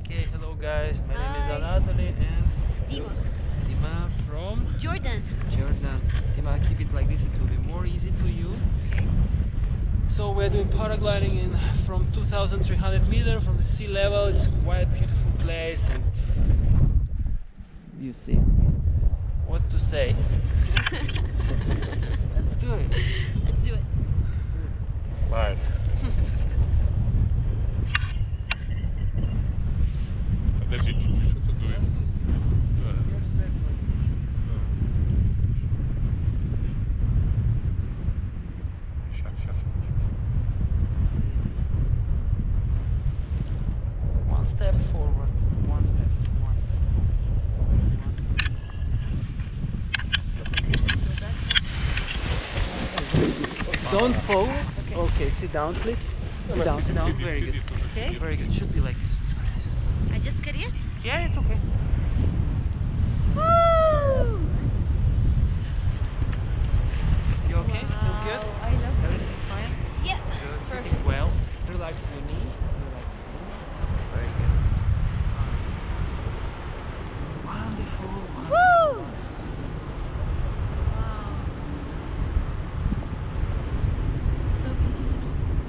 Okay, hello guys, my name is Hi. Anatoly and Dima. Dima from Jordan. Jordan. Dima, keep it like this, it will be more easy to you. Okay. So we're doing paragliding from 2,300 meters from the sea level. It's quite a beautiful place and you see what to say. Let's do it. Let's do it. Live. Подожди чуть-чуть, что-то дует. Да. Сейчас. One step forward, one step. Don't fall. Okay, sit down please. Sit down. Very good. Okay. Very good. Should be like this. I just got it. Yeah, it's okay. Woo! You okay? Feel good? Wow, I love this. Everything fine? Yeah. Good. Perfect. Sitting well. Relax your knee. Relax your knee. Very good. Wonderful. Woo! Wow. So beautiful.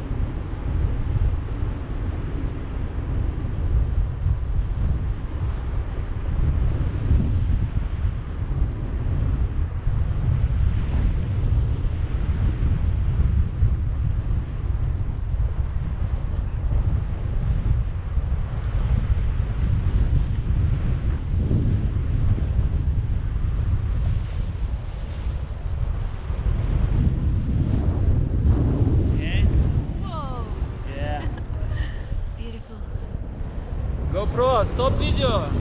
Okay. Whoa. Yeah. Beautiful. GoPro, stop video.